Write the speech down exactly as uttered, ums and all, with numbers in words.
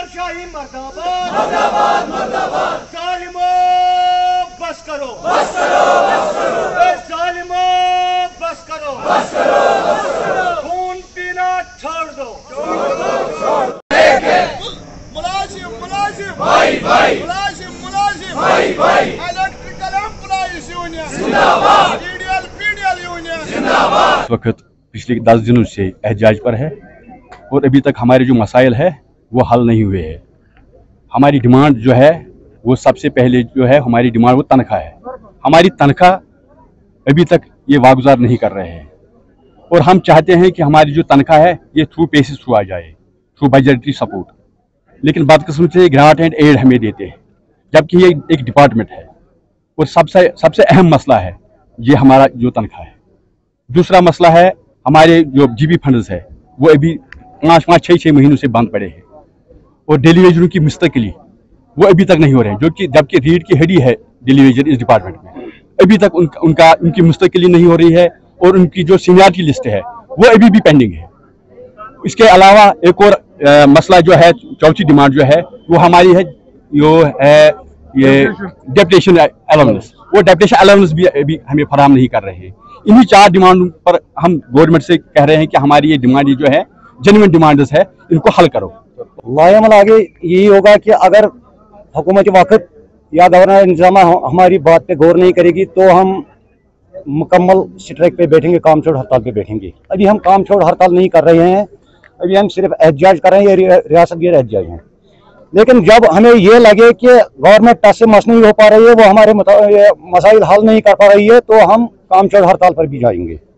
शाही मर्दाबाद मर्दाबाद मर्दाबाद। जालिमो बस करो बस करो बस करो। जालिमो बस करो बस करो बस करो। खून पीना छोड़ दो छोड़ दो छोड़ दो। मुलाजिम मुलाजिम भाई भाई मुलाजिम मुलाजिम भाई भाई। इलेक्ट्रिकल एम्प्लॉइज यूनियन जिंदाबाद। पीडीएल पीडीएल यूनियन जिंदाबाद। इस वक्त पिछले दस दिनों से एहतजाज पर है और अभी तक हमारे जो मसाइल है वो हल नहीं हुए हैं। हमारी डिमांड जो है वो सबसे पहले जो है हमारी डिमांड वो तनख्वाह है। हमारी तनख्वाह अभी तक ये वागुजार नहीं कर रहे हैं और हम चाहते हैं कि हमारी जो तनख्वाह है ये थ्रू पेसिस थ्रू आ जाए, थ्रू बजटरी सपोर्ट। लेकिन बदकिस्मती से ग्रांट एंड एड हमें देते हैं, जबकि ये एक डिपार्टमेंट है और सबसे सबसे अहम मसला है ये हमारा जो तनख्वाह है। दूसरा मसला है हमारे जो जीबी फंड्स है वो अभी पाँच पाँच छः छः महीनों से बंद पड़े हैं और डेली वेजरों की मुस्तकिली वो अभी तक नहीं हो रहे हैं, जो कि जबकि रीढ़ की हड्डी है डेली वेजर इस डिपार्टमेंट में। अभी तक उनका उनका उनकी मुस्तकिली नहीं हो रही है और उनकी जो सीनियरिटी लिस्ट है वो अभी भी पेंडिंग है। इसके अलावा एक और आ, मसला जो है, चौथी डिमांड जो है वो हमारी है जो है ये डेप्यूटेशन अलाउंस। वो डेप्यूटेशन अलाउंस भी अभी हमें फराहम नहीं कर रहे हैं। इन्हीं चार डिमांड पर हम गवर्नमेंट से कह रहे हैं कि हमारी ये डिमांड जो है जेन्युइन डिमांड्स है, इनको हल करो। लायामल आगे यही होगा कि अगर हुकूमत वक्त या गवर्नर इंतजाम हमारी बात पे गौर नहीं करेगी तो हम मुकम्मल स्ट्राइक पे बैठेंगे, काम छोड़ हड़ताल पे बैठेंगे। अभी हम काम छोड़ हड़ताल नहीं कर रहे हैं, अभी हम सिर्फ एहतजाज कर रहे हैं, ये रियासत गिर एहतजाज हैं। लेकिन जब हमें ये लगे कि गवर्नमेंट टच से मस नहीं हो पा रही है, वो हमारे मसाइल हल नहीं कर पा रही है, तो हम काम छोड़ हड़ताल पर भी जाएंगे।